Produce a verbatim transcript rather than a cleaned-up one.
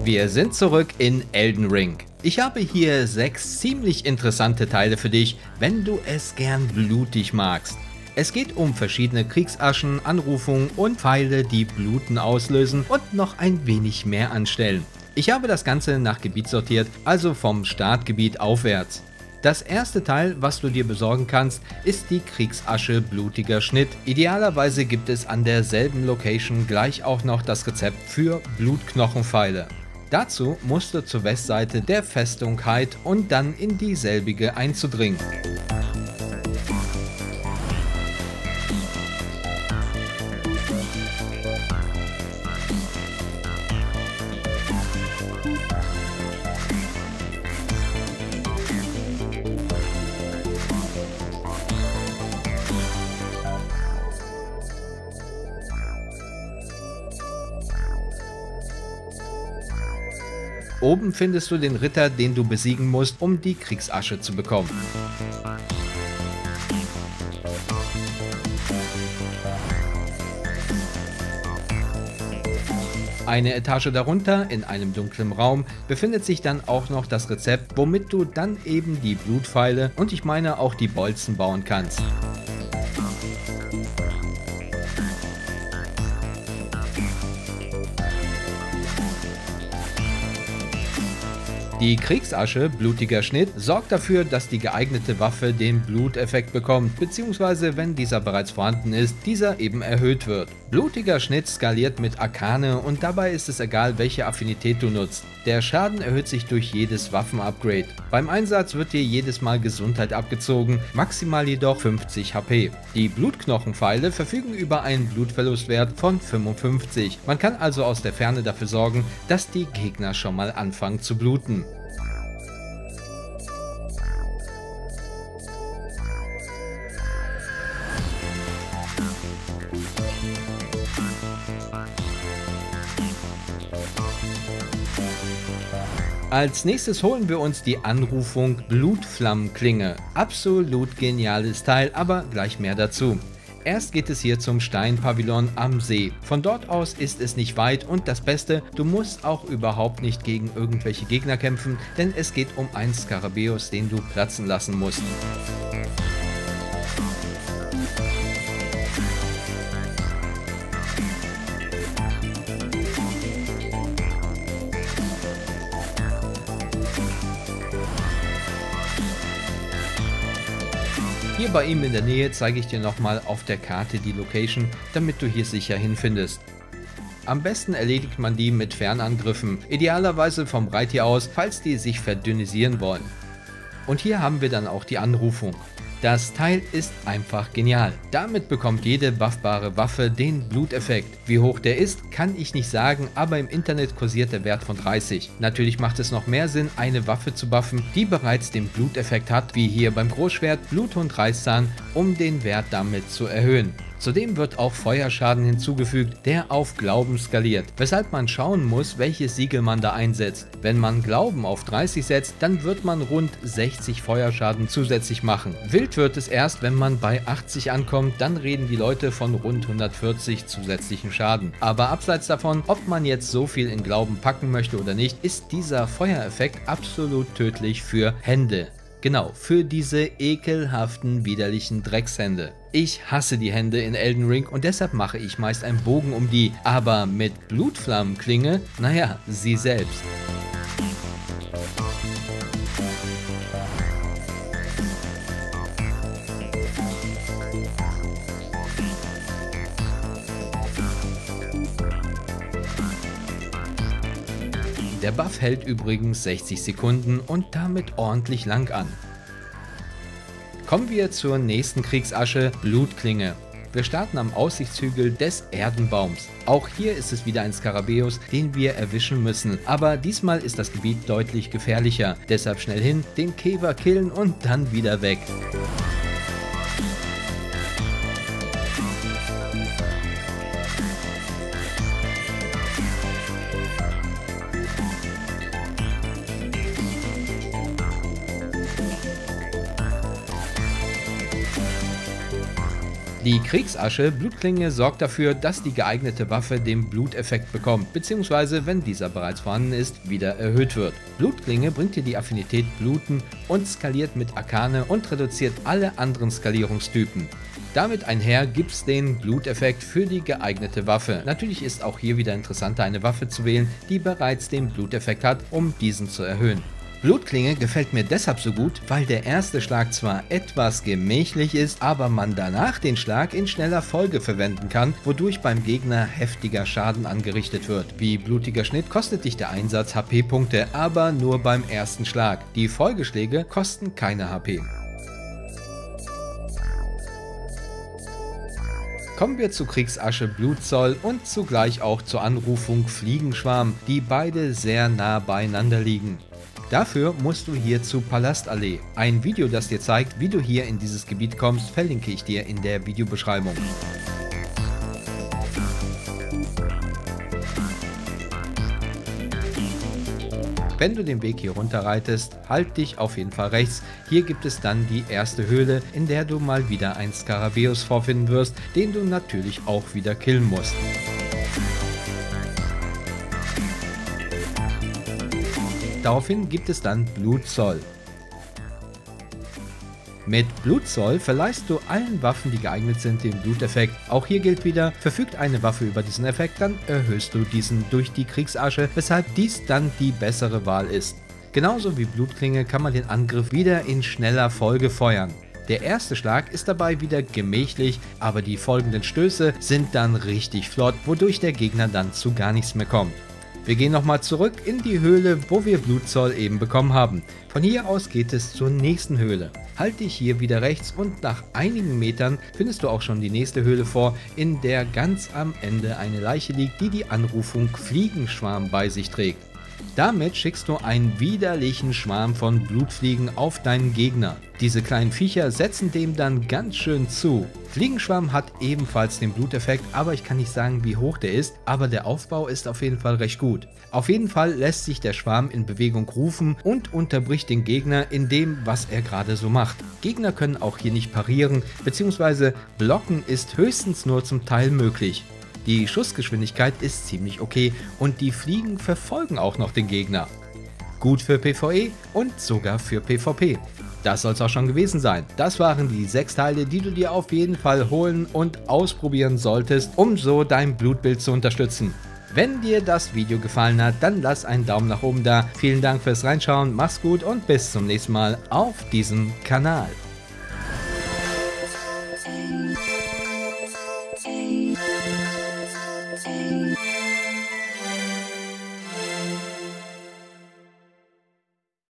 Wir sind zurück in Elden Ring. Ich habe hier sechs ziemlich interessante Teile für dich, wenn du es gern blutig magst. Es geht um verschiedene Kriegsaschen, Anrufungen und Pfeile, die Bluten auslösen und noch ein wenig mehr anstellen. Ich habe das Ganze nach Gebiet sortiert, also vom Startgebiet aufwärts. Das erste Teil, was du dir besorgen kannst, ist die Kriegsasche Blutiger Schnitt. Idealerweise gibt es an derselben Location gleich auch noch das Rezept für Blutknochenpfeile. Dazu musst du zur Westseite der Festung Hyde und dann in dieselbige einzudringen. Oben findest du den Ritter, den du besiegen musst, um die Kriegsasche zu bekommen. Eine Etage darunter, in einem dunklen Raum, befindet sich dann auch noch das Rezept, womit du dann eben die Blutpfeile und ich meine auch die Bolzen bauen kannst. Die Kriegsasche Blutiger Schnitt sorgt dafür, dass die geeignete Waffe den Bluteffekt bekommt, beziehungsweise wenn dieser bereits vorhanden ist, dieser eben erhöht wird. Blutiger Schnitt skaliert mit Arkane und dabei ist es egal, welche Affinität du nutzt. Der Schaden erhöht sich durch jedes Waffenupgrade. Beim Einsatz wird dir jedes Mal Gesundheit abgezogen, maximal jedoch fünfzig H P. Die Blutknochenpfeile verfügen über einen Blutverlustwert von fünfundfünfzig. Man kann also aus der Ferne dafür sorgen, dass die Gegner schon mal anfangen zu bluten. Als nächstes holen wir uns die Anrufung Blutflammenklinge. Absolut geniales Teil, aber gleich mehr dazu. Erst geht es hier zum Steinpavillon am See. Von dort aus ist es nicht weit und das Beste, du musst auch überhaupt nicht gegen irgendwelche Gegner kämpfen, denn es geht um einen Skarabäus, den du platzen lassen musst. Hier bei ihm in der Nähe zeige ich dir nochmal auf der Karte die Location, damit du hier sicher hinfindest. Am besten erledigt man die mit Fernangriffen, idealerweise vom Reittier aus, falls die sich verdünnisieren wollen. Und hier haben wir dann auch die Anrufung. Das Teil ist einfach genial. Damit bekommt jede buffbare Waffe den Bluteffekt. Wie hoch der ist, kann ich nicht sagen, aber im Internet kursiert der Wert von dreißig. Natürlich macht es noch mehr Sinn, eine Waffe zu buffen, die bereits den Bluteffekt hat, wie hier beim Großschwert Bluthund Reißzahn, um den Wert damit zu erhöhen. Zudem wird auch Feuerschaden hinzugefügt, der auf Glauben skaliert, weshalb man schauen muss, welches Siegel man da einsetzt. Wenn man Glauben auf dreißig setzt, dann wird man rund sechzig Feuerschaden zusätzlich machen. Wild wird es erst, wenn man bei achtzig ankommt, dann reden die Leute von rund hundertvierzig zusätzlichen Schaden. Aber abseits davon, ob man jetzt so viel in Glauben packen möchte oder nicht, ist dieser Feuereffekt absolut tödlich für Hände. Genau, für diese ekelhaften, widerlichen Dreckshände. Ich hasse die Hände in Elden Ring und deshalb mache ich meist einen Bogen um die, aber mit Blutflammenklinge, naja, sie selbst. Der Buff hält übrigens sechzig Sekunden und damit ordentlich lang an. Kommen wir zur nächsten Kriegsasche, Blutklinge. Wir starten am Aussichtshügel des Erdenbaums. Auch hier ist es wieder ein Skarabäus, den wir erwischen müssen, aber diesmal ist das Gebiet deutlich gefährlicher. Deshalb schnell hin, den Käfer killen und dann wieder weg. Die Kriegsasche Blutklinge sorgt dafür, dass die geeignete Waffe den Bluteffekt bekommt, beziehungsweise wenn dieser bereits vorhanden ist, wieder erhöht wird. Blutklinge bringt dir die Affinität Bluten und skaliert mit Arkane und reduziert alle anderen Skalierungstypen. Damit einher gibt's den Bluteffekt für die geeignete Waffe. Natürlich ist auch hier wieder interessanter, eine Waffe zu wählen, die bereits den Bluteffekt hat, um diesen zu erhöhen. Blutklinge gefällt mir deshalb so gut, weil der erste Schlag zwar etwas gemächlich ist, aber man danach den Schlag in schneller Folge verwenden kann, wodurch beim Gegner heftiger Schaden angerichtet wird. Wie blutiger Schnitt kostet dich der Einsatz H P-Punkte, aber nur beim ersten Schlag. Die Folgeschläge kosten keine H P. Kommen wir zu Kriegsasche Blutzoll und zugleich auch zur Anrufung Fliegenschwarm, die beide sehr nah beieinander liegen. Dafür musst du hier zu Palastallee. Ein Video, das dir zeigt, wie du hier in dieses Gebiet kommst, verlinke ich dir in der Videobeschreibung. Wenn du den Weg hier runter reitest, halt dich auf jeden Fall rechts. Hier gibt es dann die erste Höhle, in der du mal wieder einen Skarabäus vorfinden wirst, den du natürlich auch wieder killen musst. Daraufhin gibt es dann Blutzoll. Mit Blutzoll verleihst du allen Waffen, die geeignet sind, den Bluteffekt. Auch hier gilt wieder, verfügt eine Waffe über diesen Effekt, dann erhöhst du diesen durch die Kriegsasche, weshalb dies dann die bessere Wahl ist. Genauso wie Blutklinge kann man den Angriff wieder in schneller Folge feuern. Der erste Schlag ist dabei wieder gemächlich, aber die folgenden Stöße sind dann richtig flott, wodurch der Gegner dann zu gar nichts mehr kommt. Wir gehen nochmal zurück in die Höhle, wo wir Blutzoll eben bekommen haben. Von hier aus geht es zur nächsten Höhle. Halt dich hier wieder rechts und nach einigen Metern findest du auch schon die nächste Höhle vor, in der ganz am Ende eine Leiche liegt, die die Anrufung Fliegenschwarm bei sich trägt. Damit schickst du einen widerlichen Schwarm von Blutfliegen auf deinen Gegner. Diese kleinen Viecher setzen dem dann ganz schön zu. Fliegenschwarm hat ebenfalls den Bluteffekt, aber ich kann nicht sagen, wie hoch der ist, aber der Aufbau ist auf jeden Fall recht gut. Auf jeden Fall lässt sich der Schwarm in Bewegung rufen und unterbricht den Gegner in dem, was er gerade so macht. Gegner können auch hier nicht parieren, beziehungsweise blocken ist höchstens nur zum Teil möglich. Die Schussgeschwindigkeit ist ziemlich okay und die Fliegen verfolgen auch noch den Gegner. Gut für PvE und sogar für PvP. Das soll es auch schon gewesen sein. Das waren die sechs Teile, die du dir auf jeden Fall holen und ausprobieren solltest, um so dein Blutbild zu unterstützen. Wenn dir das Video gefallen hat, dann lass einen Daumen nach oben da. Vielen Dank fürs Reinschauen, mach's gut und bis zum nächsten Mal auf diesem Kanal.